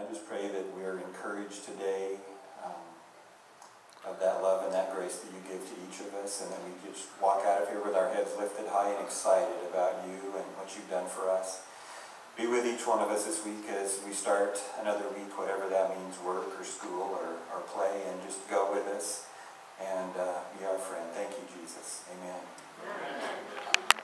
I just pray that we're encouraged today of that love and that grace that you give to each of us, and that we just walk out of here with our heads lifted high and excited about you and what you've done for us. Be with each one of us this week as we start another week, whatever that means, work or school or play, and just go with us and be our friend. Thank you, Jesus. Amen.